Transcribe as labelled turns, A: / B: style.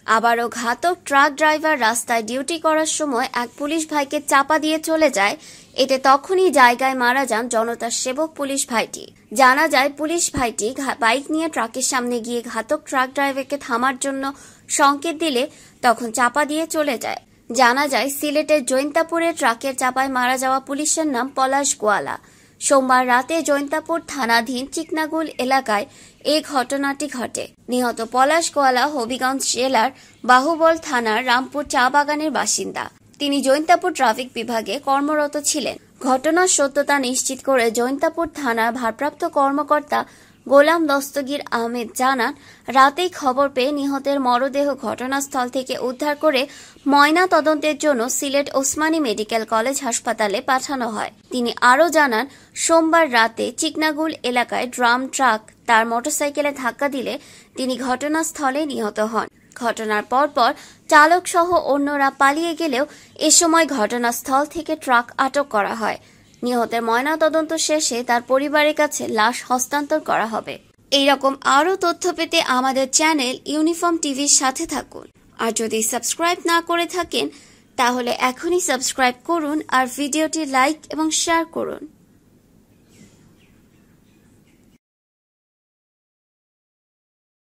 A: আবারও ঘাতক truck driver রাস্তায় ডিউটি করার সময় এক পুলিশ ভাইকে চাপা দিয়ে চলে যায়। এতে তখনই জায়গায় মারা যান জনতার সেবক পুলিশ ভাইটি। জানা যায় পুলিশ ভাইটি বাইক নিয়ে ট্রাকের সামনে গিয়ে ঘাতক ট্রাক ড্রাইভারকে থামার জন্য সংকেত দিলে তখন চাপা দিয়ে চলে যায়। জানা যায় সিলেটের জৈন্তাপুরে ট্রাকের চাপায় মারা যাওয়া পুলিশের নাম পলাশ গোয়ালা। সোমবার রাতে জৈন্তাপুর থানাধীন চিকনাগুল এলাকায় এই ঘটনাটি ঘটে। নিহত পলাশ গোয়ালা হবিগঞ্জ জেলার বাহুবল থানার রামপুর চা বাগানের বাসিন্দা। তিনি জৈন্তাপুর ট্রাফিক বিভাগে কর্মরত ছিলেন। ঘটনার সত্যতা নিশ্চিত করে জৈন্তাপুর থানার ভারপ্রাপ্ত কর্মকর্তা গোলাম দস্তগীর আহমেদ জানান, রাতেই খবর পেয়ে নিহতের মরদেহ ঘটনাস্থল থেকে উদ্ধার করে ময়না তদন্তের জন্য সিলেট ওসমানী মেডিকেল কলেজ হাসপাতালে পাঠানো হয়। তিনি আরও জানান, সোমবার রাতে চিকনাগুল এলাকায় ড্রাম ট্রাক তার মোটরসাইকেলে ধাক্কা দিলে তিনি ঘটনাস্থলে নিহত হন। ঘটনার পরপর চালক সহ অন্যরা পালিয়ে গেলেও এ সময় ঘটনাস্থল থেকে ট্রাক আটক করা হয়। নিহতের ময়নাতদন্ত শেষে তার পরিবারের কাছে লাশ হস্তান্তর করা হবে। এইরকম আরও তথ্য পেতে আমাদের চ্যানেল ইউনিফর্ম টিভির সাথে থাকুন। আর যদি সাবস্ক্রাইব না করে থাকেন তাহলে এখনই সাবস্ক্রাইব করুন আর ভিডিওটি লাইক এবং শেয়ার করুন।